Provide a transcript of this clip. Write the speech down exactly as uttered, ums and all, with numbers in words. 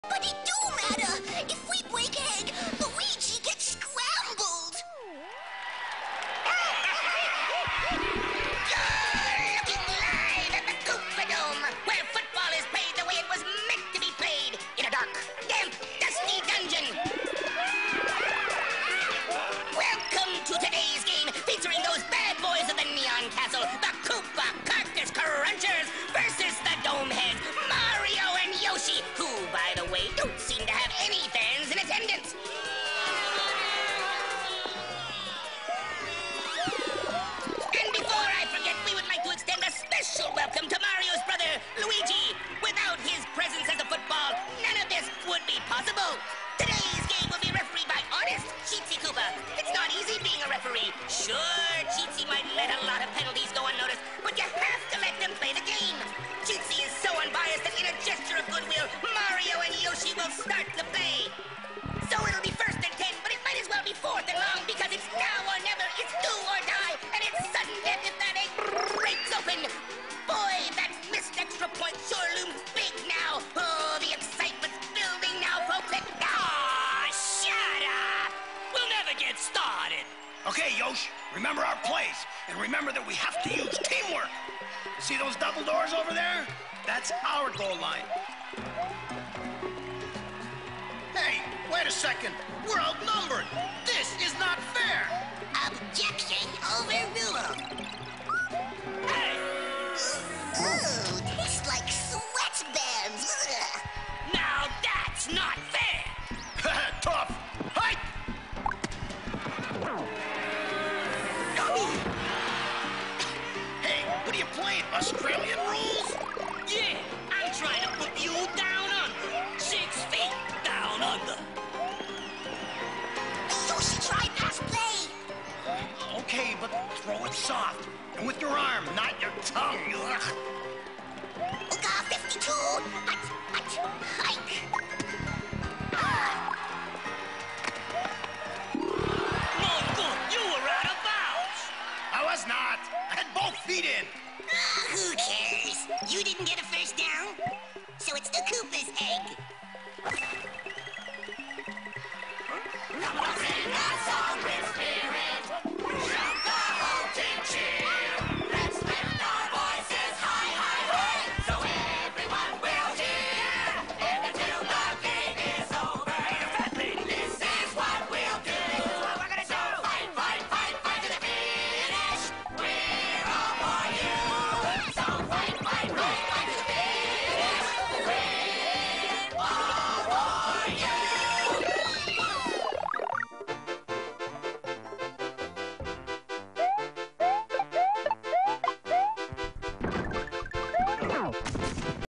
But it do matter. If we break a egg, Luigi gets scrambled. You're looking live at the Koopa Dome, where football is played the way it was meant to be played, in a dark, damp, dusty dungeon. Welcome to today's game, featuring those bad boys of the Neon Castle, the Koopa Cactus Crunchers versus the Domeheads, Mario and Yoshi, who, by the way, don't seem to have any fans in attendance. And before I forget, we would like to extend a special welcome to Mario's brother, Luigi. Without his presence as a football, none of this would be possible. Today's game will be refereed by honest Cheatsy Koopa. It's not easy being a referee. Sure, Cheatsy might let a lot of penalties go unnoticed, but you have to let them play the game. Cheatsy is so unbiased that in a gesture of goodwill, Mario and Yoshi will start the play. So it'll be first and ten, but it might as well be fourth and long, because it's now or never, it's do or die, and it's sudden death if that egg breaks open. Boy, that missed extra point sure looms big now. Oh, the excitement's building now, folks. And ah, shut up! We'll never get started. Okay, Yosh, remember our plays, and remember that we have to use teamwork. See those double doors over there? That's our goal line. Hey, wait a second. We're outnumbered. This is not fair. Objection overruled. Hey, Ooh, tastes like sweatbands. Ugh. now that's not fair. Tough. Hi! Hey, what are you playing? Australian rules? Yeah, I'm trying to put you down under. Six feet down under. Yoshi, try pass play. Okay, but throw it soft. And with your arm, not your tongue. Ugh. Ooga fifty-two. Hut, hut.